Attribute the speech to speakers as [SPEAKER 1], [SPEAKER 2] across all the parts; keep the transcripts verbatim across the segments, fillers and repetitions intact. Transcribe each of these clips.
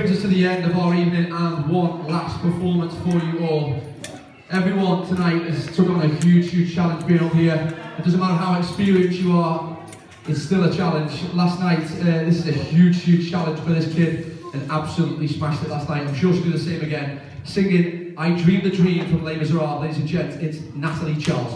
[SPEAKER 1] brings us to the end of our evening and one last performance for you all. Everyone tonight has took on a huge, huge challenge being up here. It doesn't matter how experienced you are, it's still a challenge. Last night, uh, this is a huge, huge challenge for this kid and absolutely smashed it last night. I'm sure she'll do the same again. Singing I Dream the Dream from Les Miserables, ladies and gents, it's Natalie Charles.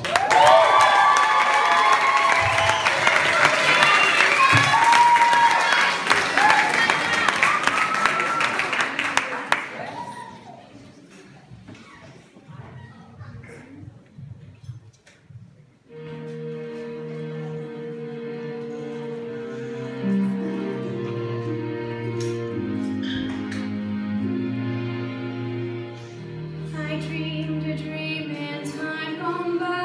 [SPEAKER 2] I dreamed a dream in time gone by.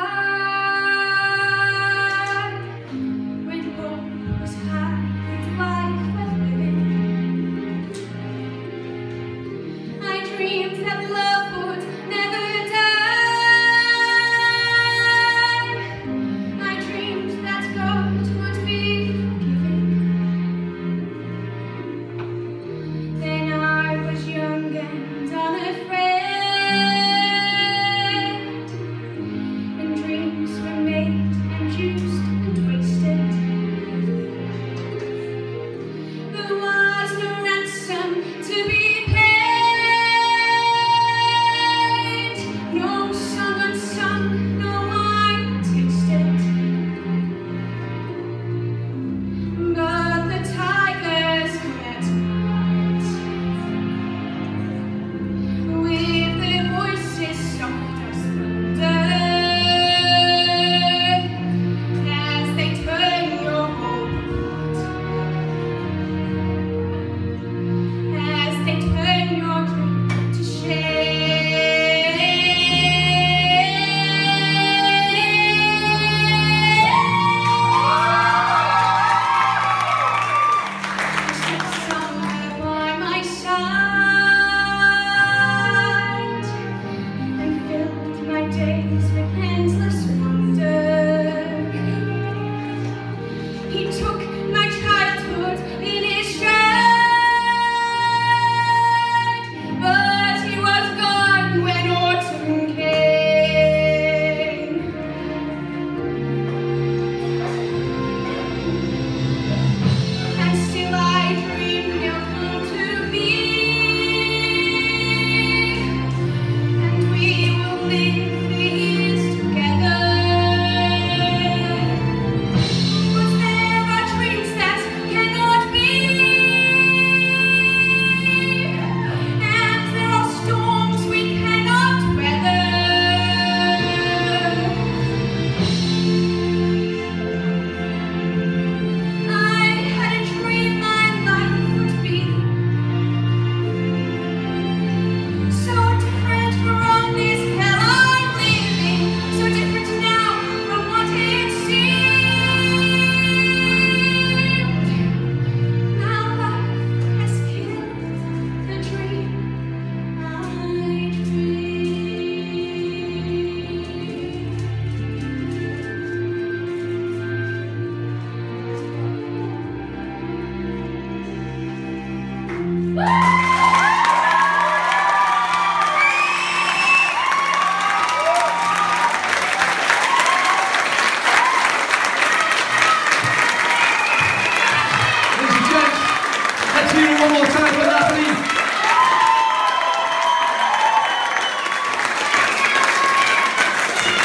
[SPEAKER 2] Woo!